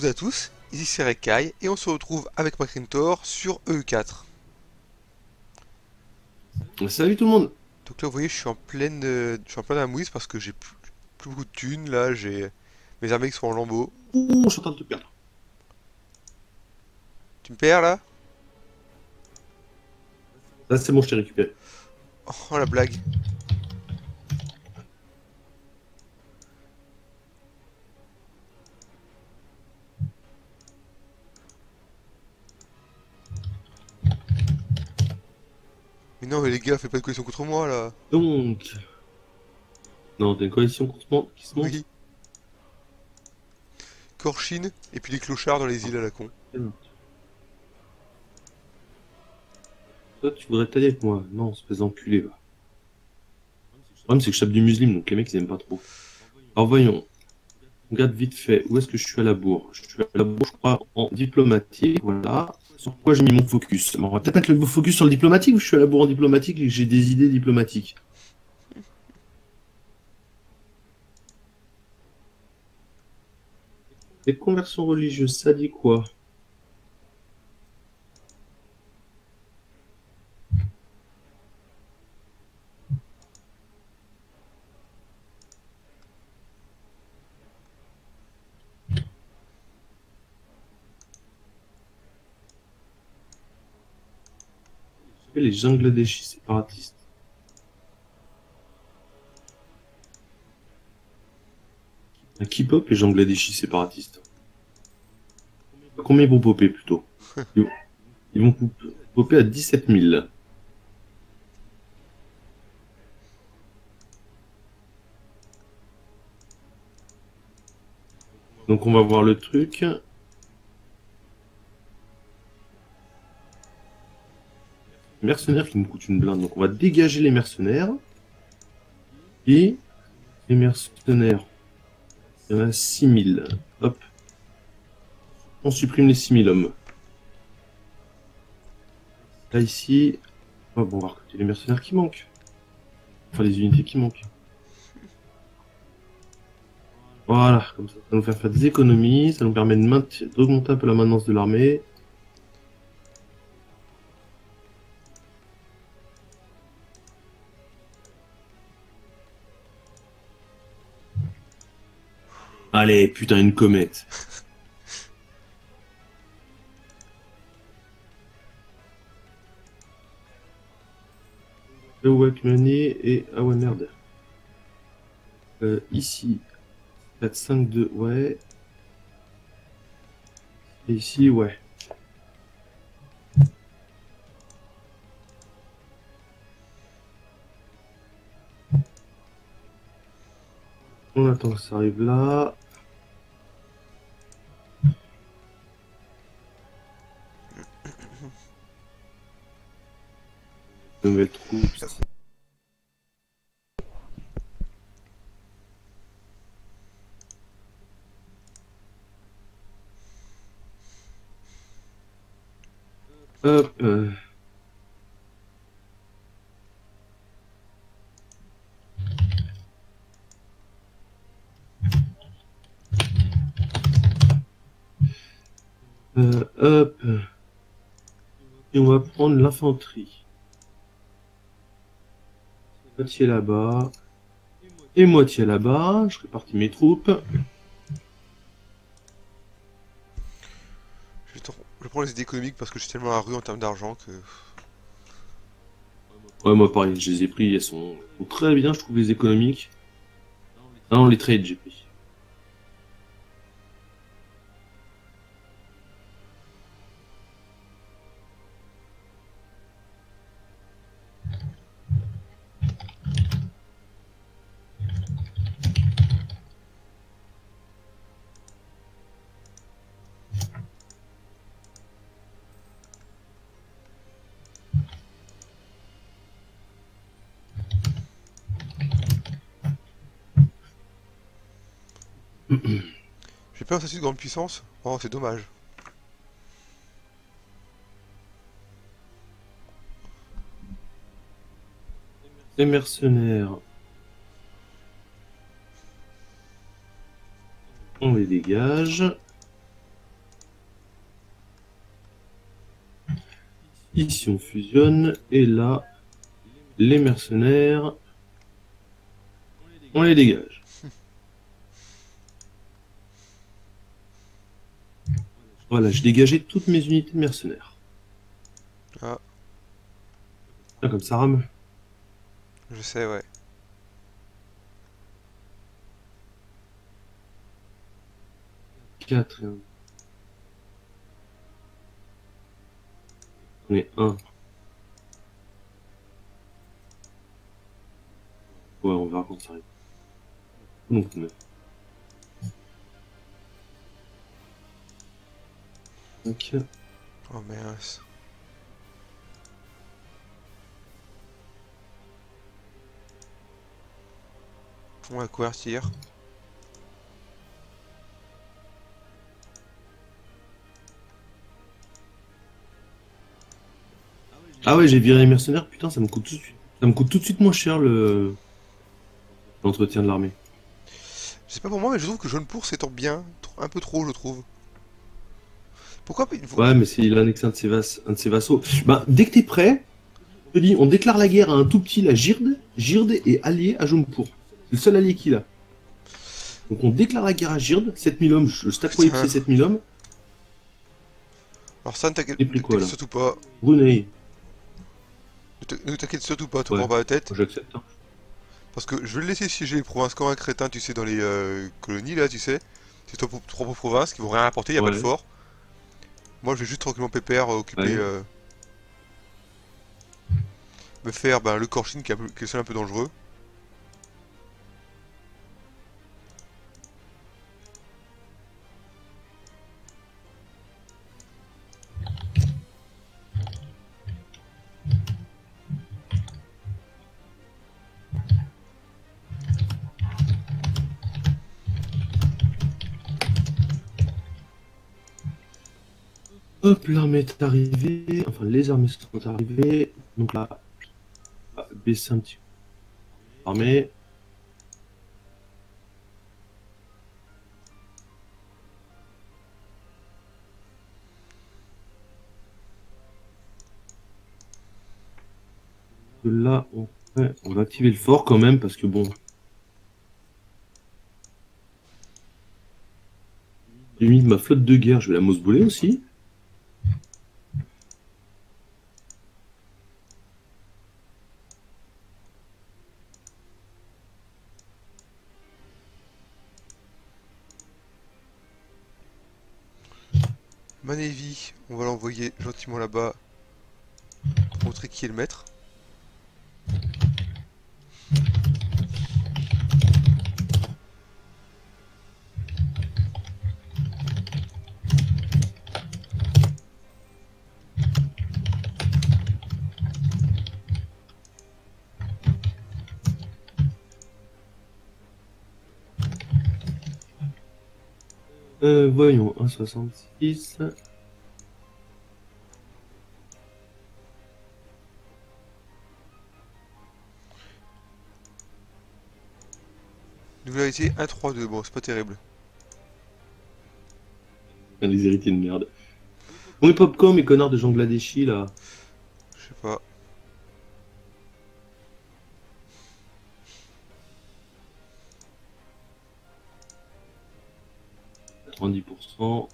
à tous, ici c'est Rekai et on se retrouve avec Macrintor sur EU4. Salut tout le monde! Donc là vous voyez je suis en pleine amouise parce que j'ai plus beaucoup de thunes, là j'ai mes armées qui sont en lambeaux. Ouh, je suis en train de te perdre. Tu me perds là? Là, c'est bon, je t'ai récupéré. Oh la blague. Mais non mais les gars, faites pas de coalition contre moi là. Donc, non, t'as une coalition qui se monte. Oui. Korchine et puis les clochards dans les îles à la con. Toi, tu voudrais t'allier avec moi? Non, espèce d'enculé, va. Le problème, c'est que je tape du musulman, donc les mecs, ils aiment pas trop. Alors, voyons. On regarde vite fait. Où est-ce que je suis à la bourre? Je suis à la bourre, je crois, en diplomatique. Voilà. Sur quoi j'ai mis mon focus? Bon, on va peut-être mettre le focus sur le diplomatique, ou je suis à la bourre en diplomatique et que j'ai des idées diplomatiques. Les conversions religieuses, ça dit quoi? Les Bangladeshis séparatistes. Un K-pop et Bangladeshis séparatistes. Combien ils vont popper plutôt? Ils vont popper à 17 000. Donc on va voir le truc. Mercenaires qui nous coûtent une blinde. Donc on va dégager les mercenaires. Et les mercenaires, il y en a 6 000. Hop. On supprime les 6 000 hommes. Là ici, oh, bon, on va recruter les mercenaires qui manquent. Enfin les unités qui manquent. Voilà, comme ça va nous faire des économies. Ça nous permet d'augmenter un peu la maintenance de l'armée. Allez, putain, une comète. Le Wakmani et... Ah ouais, merde. Ici, 4, 5, 2, ouais. Et ici, ouais. On attend que ça arrive là. Nouvelles troupes. Hop. Hop. Et on va prendre l'infanterie. Moitié là-bas. Et moitié là-bas. Je répartis mes troupes. Je prends les idées économiques parce que je suis tellement à la rue en termes d'argent que... Ouais, moi pareil, je les ai pris. Elles sont très bien, je trouve, les économiques. Ah non, les trades, j'ai pris. J'ai pas un statut de grande puissance. Oh c'est dommage. Les mercenaires. On les dégage. Ici, on fusionne. Et là, les mercenaires, on les dégage. Voilà, j'ai dégagé toutes mes unités de mercenaires. Ah, Ah, comme ça rame. je sais, ouais. 4 et 1. On est 1. Ouais, on verra quand ça arrive. Donc, 9. 5. Oh mince. On va convertir. Ah ouais, j'ai viré les mercenaires. Putain, ça me coûte tout de suite. Ça me coûte tout de suite moins cher l'entretien de l'armée. Je sais pas pour moi, mais je trouve que Jaune-Pour s'étend bien. Un peu trop, je trouve. Pourquoi il faut... Ouais, mais c'est il a annexé un de ses vassaux. Bah, dès que t'es prêt, je te dis, on déclare la guerre à un tout petit, la Girde. Girde est allié à Jaunepur. C'est le seul allié qu'il a. Donc on déclare la guerre à Girde, 7000 hommes, je stack Putain. ces 7000 hommes. Alors ça, J'ai pris ne quoi t'inquiète là? surtout pas. Brunei. Ne t'inquiète surtout pas, te Ouais, prends pas la tête. j'accepte. Hein. Parce que je vais le laisser siéger les provinces comme un crétin, tu sais, dans les colonies, là, tu sais. C'est trois propres provinces qui vont rien apporter, y a pas de Ouais, fort. Moi, je vais juste tranquillement pépère occuper... ouais. me faire ben, le Corchine qui est le seul un peu dangereux. Hop, l'armée est arrivée. Enfin, les armées sont arrivées. Donc là, on va baisser un petit peu l'armée. Là, on va activer le fort quand même parce que bon. J'ai mis ma flotte de guerre, je vais la mousbouler aussi. Ma Navy, on va l'envoyer gentiment là-bas pour montrer qui est le maître. Voyons, 1,66. Réalité 1-3-2, bon, c'est pas terrible. Les héritiers de merde. On est Popcorn, mes connards de Bangladeshi là. Je sais pas. À 90%.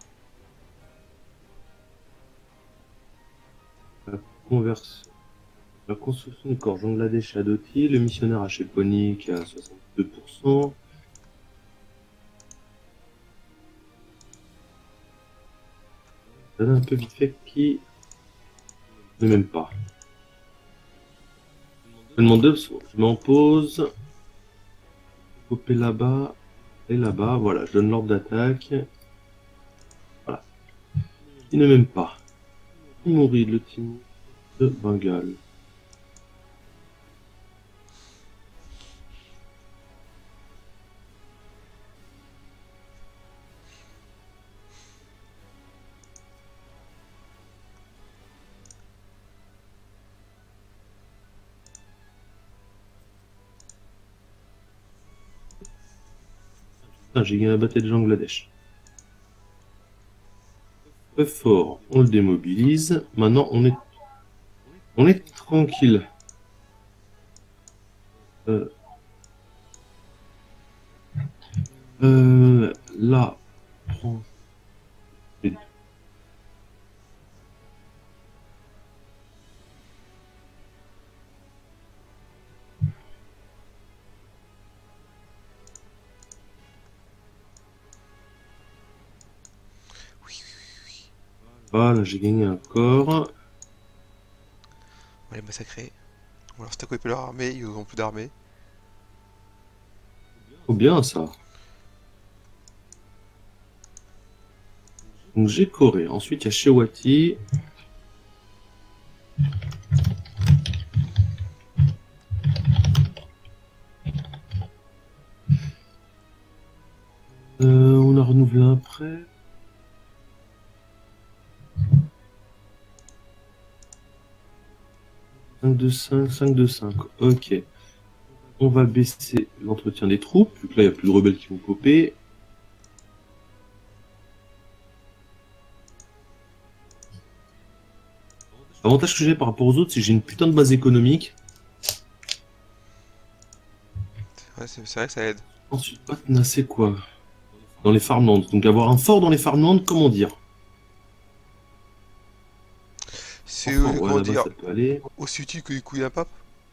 La conversion. La construction du corps Bangladesh à Doti, le missionnaire à Cheponi qui est à 62%. Ça donne un peu vite fait qui ne même pas. Je demande 2, je mets en pause. Couper là-bas et là-bas. Voilà, je donne l'ordre d'attaque. Voilà. Il ne m'aime pas. Timourid, le Timur de Bengale. Putain, j'ai gagné la bataille de Bangladesh. Très fort, on le démobilise. Maintenant, on est On est tranquille. Là, prends. Voilà, j'ai gagné un corps. On va les massacrer. On leur stack leur armée, ils n'ont plus d'armée. Trop bien ça. Donc j'ai Corée. Ensuite il y a Shewati. On a renouvelé un prêt. Cinq de 5, 5 de 5. Ok. On va baisser l'entretien des troupes, vu que là il n'y a plus de rebelles qui vont popper. L'avantage que j'ai par rapport aux autres, c'est que j'ai une putain de base économique. Ouais, c'est vrai que ça aide. Ensuite, Patna, c'est quoi? Dans les farmlands. Donc avoir un fort dans les farmlands, comment dire? C'est, Enfin, ouais, comment là-bas, dire, ça peut aller. aussi utile que les couilles d'un pape.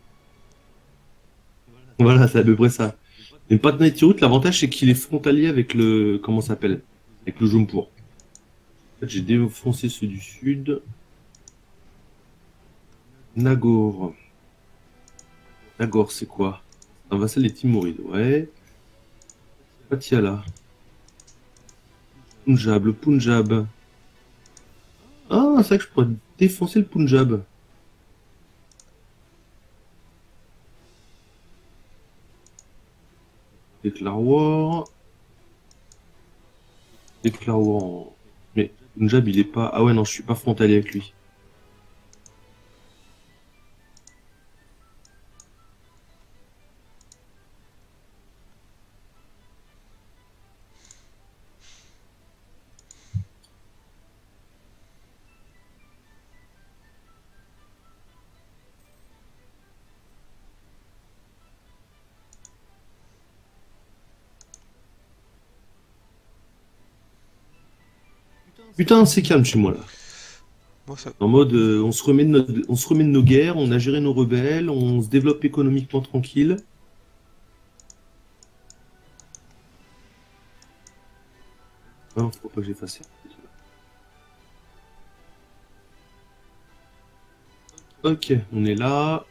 Voilà, c'est à peu près ça. Mais Patna et Tirut, l'avantage, c'est qu'il est frontalier avec le... Comment ça s'appelle? Avec le Jaunpour. En fait, j'ai défoncé ceux du sud. Nagore. Nagore, c'est quoi? Un vassal des Timurides, ouais. Patiala. Punjab, le Punjab. Ah, c'est vrai que je pourrais défoncer le Punjab. Déclare war. Déclare war. Mais Punjab, il est pas... Ah ouais, non, je suis pas frontalier avec lui. Putain, c'est calme chez moi, là. Moi, ça... En mode, on se remet on se remet de nos guerres, on a géré nos rebelles, on se développe économiquement tranquille. Non, faut pas que j'efface ça. Ok, on est là.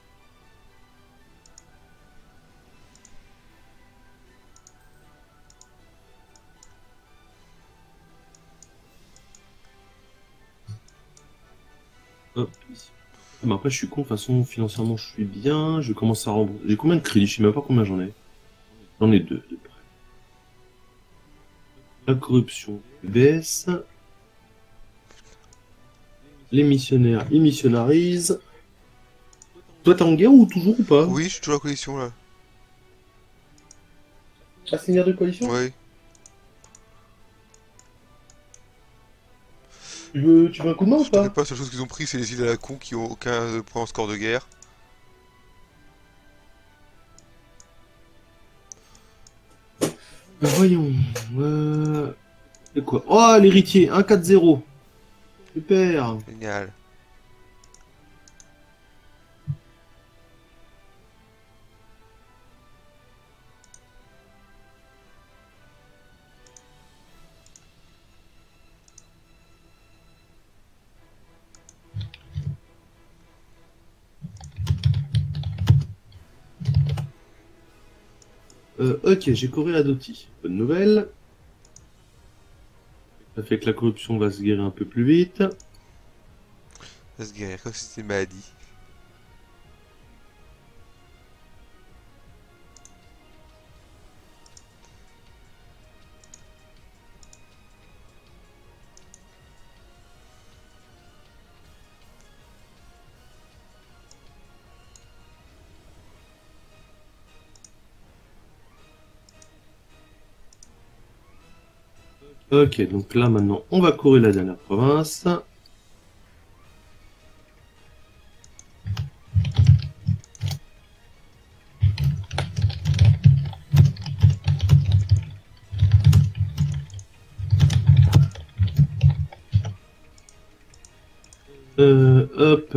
Hop. Mais après, je suis con, de toute façon, financièrement, je suis bien. Je commence à rembourser. J'ai combien de crédits? Je sais même pas combien j'en ai. J'en ai deux, de près. La corruption baisse. Les missionnaires, ils missionnarisent. Toi, t'es en guerre ou toujours ou pas? Oui, je suis toujours en coalition là. Ah, c'est une guerre de coalition? Oui. Tu veux un coup de main ou Je t'inquiète pas? pas, la seule chose qu'ils ont pris, c'est les îles à la con qui ont aucun point en score de guerre. Voyons. C'est quoi? Oh, l'héritier, 1-4-0. Super. Génial. Ok, j'ai Corée à Doty. Bonne nouvelle. Ça fait que la corruption va se guérir un peu plus vite. Ça se guérir comme si c'était une maladie. Ok, donc là maintenant, on va courir la dernière province. hop.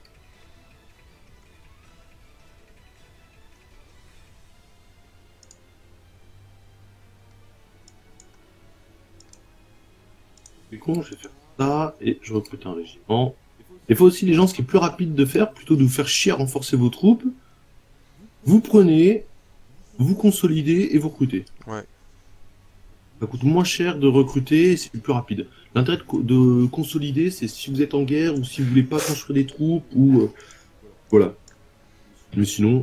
C'est con, je vais faire ça et je recrute un régiment. Des fois aussi, les gens, ce qui est plus rapide de faire, plutôt de vous faire chier à renforcer vos troupes, vous prenez, vous consolidez et vous recrutez. Ouais. Ça coûte moins cher de recruter et c'est plus rapide. L'intérêt de consolider, c'est si vous êtes en guerre ou si vous voulez pas construire des troupes ou voilà. Mais sinon,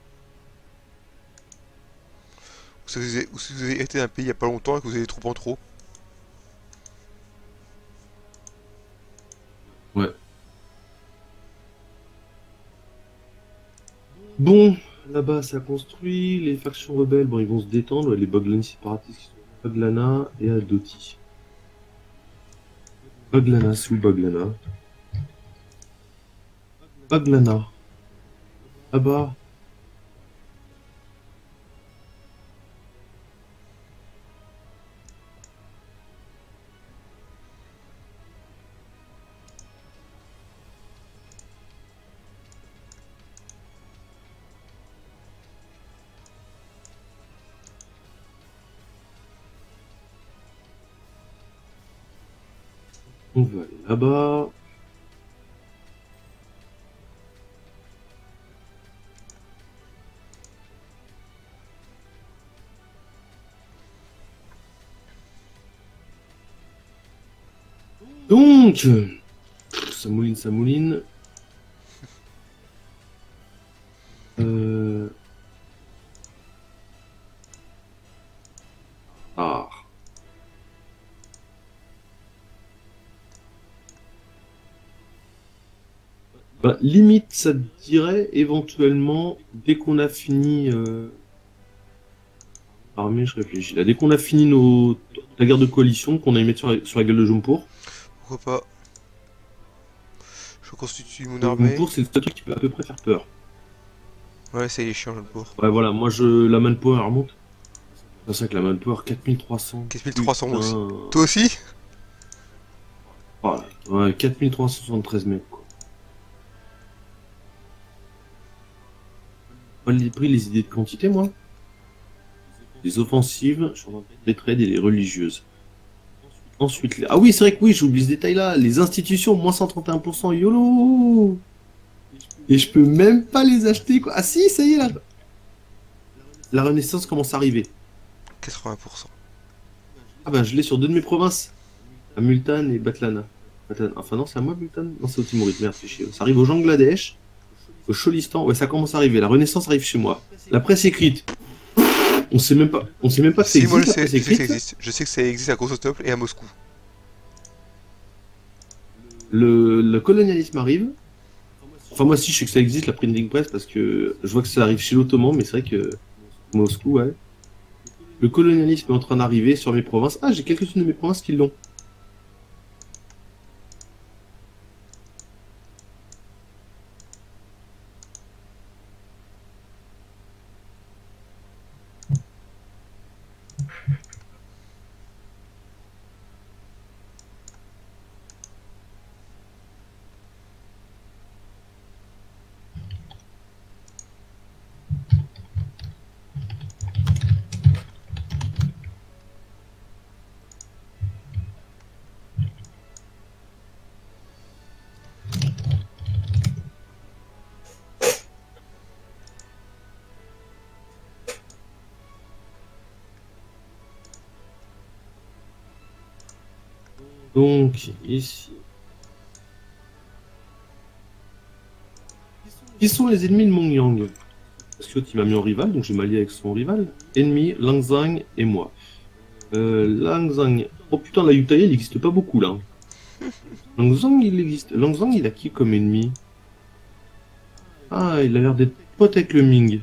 Ou si vous avez été un pays il y a pas longtemps et que vous avez des troupes en trop. ouais. Bon, là-bas ça construit, les factions rebelles, bon ils vont se détendre, les Boglani séparatistes qui sont à Baglana et à Doti. Baglana, c'est où Baglana? Baglana. Là-bas. On va aller là-bas. Donc, ça mouline, ça mouline. Ah. Bah, limite, ça te dirait éventuellement, dès qu'on a fini... Armée, je réfléchis. Là, dès qu'on a fini la guerre de coalition, qu'on aille mettre sur la gueule de Jompour. Pourquoi pas? Je constitue mon armée. Jompour, c'est le seul truc qui peut à peu près faire peur. Ouais, ça il est chiant, le pour. Ouais, voilà, moi, la manpower elle remonte. C'est vrai que la manpower, 4300. 4300 moi aussi. Putain. Toi aussi? Voilà. Ouais, 4373 mecs, quoi. Pas pris les idées de quantité, moi. Les offensives, je suis en train de les trades et les religieuses. Ensuite, ah oui, c'est vrai que oui, j'oublie ce détail-là. Les institutions, moins 131%, YOLO! Et je peux même pas les acheter, quoi. Ah si, ça y est, là. La Renaissance commence à arriver. 80%. Ah bah, je l'ai sur deux de mes provinces. À Multan et Batlana. Enfin non, c'est à moi, Multan? Non, c'est au Timorit, merde, c'est chier. Ça arrive au Bangladesh, au Cholistan. Ouais, ça commence à arriver. La Renaissance arrive chez moi. La presse écrite. On sait même pas que ça Si, existe. moi je la sais, presse je sais que ça écrite. existe. Je sais que ça existe à Constantinople et à Moscou. Le colonialisme arrive. Enfin, moi aussi, je sais que ça existe, la printing press, parce que je vois que ça arrive chez l'Ottoman, mais c'est vrai que Moscou, ouais. Le colonialisme est en train d'arriver sur mes provinces. Ah, j'ai quelques-unes de mes provinces qui l'ont. Donc, ici. Qui sont les ennemis de Mongyang? Parce que il m'a mis en rival, donc je vais m'allier avec son rival. Ennemi, Langzang et moi. Langzang. Oh putain, la Yutaï, il n'existe pas beaucoup là. Langzang, il existe. Langzang, il a qui comme ennemi? Ah, il a l'air d'être pote avec le Ming.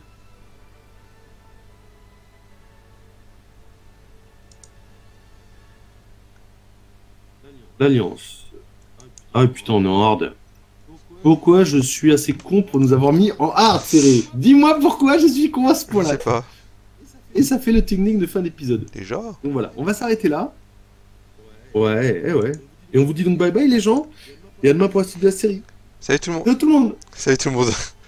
L'Alliance. Ah putain, on est en hard. Pourquoi je suis assez con pour nous avoir mis en hard, serré? Dis-moi pourquoi je suis con à ce Je point-là. sais pas. Et ça fait le technique de fin d'épisode. Déjà? Donc voilà, on va s'arrêter là. Ouais, ouais. Et on vous dit donc bye bye les gens. Et à demain pour la suite de la série. Salut tout le monde. Tout le monde. Salut tout le monde.